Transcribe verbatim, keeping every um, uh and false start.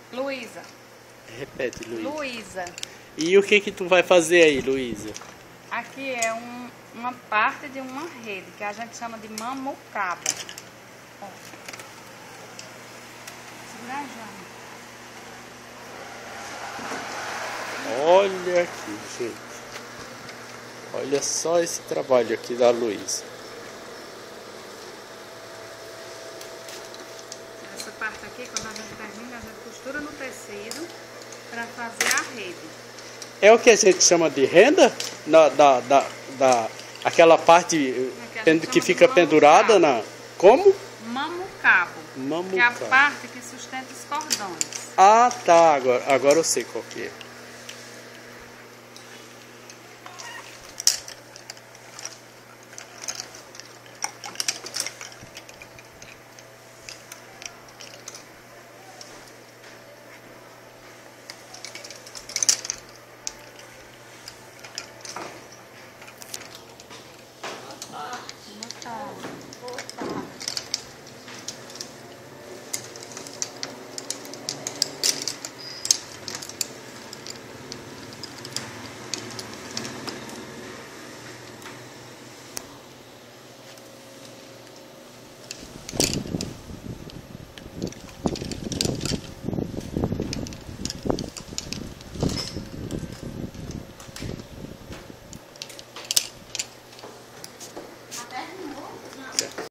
Luísa. Repete, Luísa. Luísa. E o que que tu vai fazer aí, Luísa? Aqui é um, uma parte de uma rede que a gente chama de mamucaba. Ó. Segura já. Olha aqui, gente. Olha só esse trabalho aqui da Luísa. Essa parte aqui, quando a gente termina, a gente costura no tecido para fazer a rede. É o que a gente chama de renda? Da, da, da, da, aquela parte É que, que fica pendurada na... Como? Mamucabo. Mamucabo. Que é a parte que sustenta os cordões. Ah, tá. Agora, agora eu sei qual que é.